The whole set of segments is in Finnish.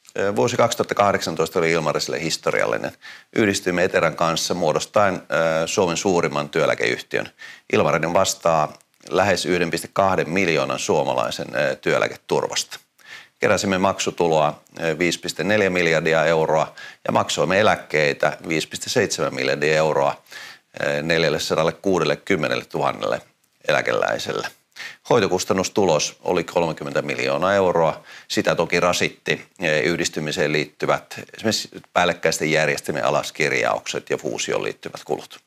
Vuosi 2018 oli Ilmariselle historiallinen. Yhdistyimme Eteran kanssa muodostaen Suomen suurimman työeläkeyhtiön. Ilmarinen vastaa lähes 1,2 miljoonan suomalaisen työeläketurvasta. Keräsimme maksutuloa 5,4 miljardia euroa ja maksoimme eläkkeitä 5,7 miljardia euroa 460 000 eläkeläiselle. Hoitokustannustulos oli 30 miljoonaa euroa. Sitä toki rasitti yhdistymiseen liittyvät esimerkiksi päällekkäisten järjestelmien alaskirjaukset ja fuusioon liittyvät kulut.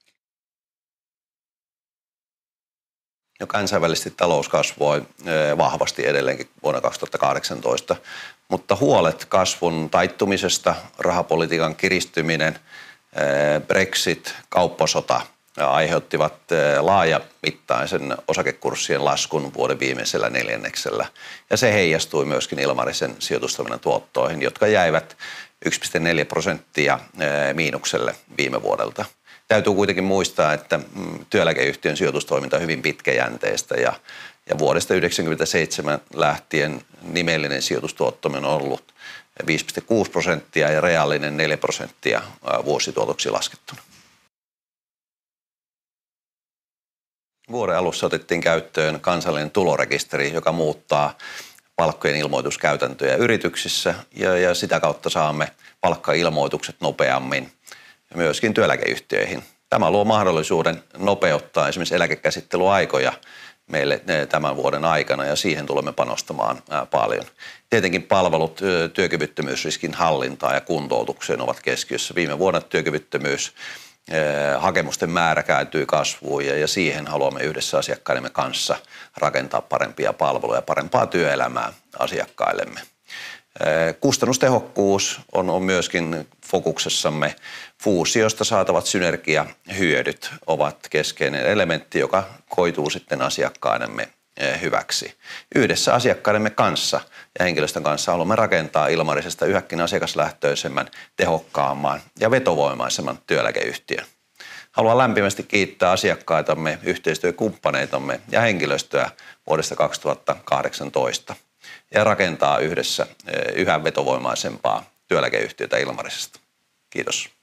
No, kansainvälisesti talous kasvoi vahvasti edelleenkin vuonna 2018, mutta huolet kasvun taittumisesta, rahapolitiikan kiristyminen, Brexit, kauppasota aiheuttivat laajamittaisen osakekurssien laskun vuoden viimeisellä neljänneksellä. Ja se heijastui myöskin Ilmarisen sijoitustoiminnan tuottoihin, jotka jäivät 1,4% miinukselle viime vuodelta. Täytyy kuitenkin muistaa, että työeläkeyhtiön sijoitustoiminta on hyvin pitkäjänteistä ja vuodesta 1997 lähtien nimellinen sijoitustuottomme on ollut 5,6% ja reaalinen 4% vuosituotoksi laskettuna. Vuoden alussa otettiin käyttöön kansallinen tulorekisteri, joka muuttaa palkkojen ilmoituskäytäntöjä yrityksissä ja sitä kautta saamme palkkailmoitukset nopeammin myöskin työeläkeyhtiöihin. Tämä luo mahdollisuuden nopeuttaa esimerkiksi eläkekäsittelyaikoja meille tämän vuoden aikana ja siihen tulemme panostamaan paljon. Tietenkin palvelut työkyvyttömyysriskin hallintaan ja kuntoutukseen ovat keskiössä. Viime vuonna hakemusten määrä kääntyi kasvuun ja siihen haluamme yhdessä asiakkaidemme kanssa rakentaa parempia palveluja ja parempaa työelämää asiakkaillemme. Kustannustehokkuus on myöskin fokuksessamme. Fuusiosta saatavat synergiahyödyt ovat keskeinen elementti, joka koituu sitten asiakkaidemme hyväksi. Yhdessä asiakkaidemme kanssa ja henkilöstön kanssa haluamme rakentaa Ilmarisesta yhäkin asiakaslähtöisemmän, tehokkaamman ja vetovoimaisemman työeläkeyhtiön. Haluan lämpimästi kiittää asiakkaitamme, yhteistyökumppaneitamme ja henkilöstöä vuodesta 2018 ja rakentaa yhdessä yhä vetovoimaisempaa työeläkeyhtiötä Ilmarisesta. Kiitos.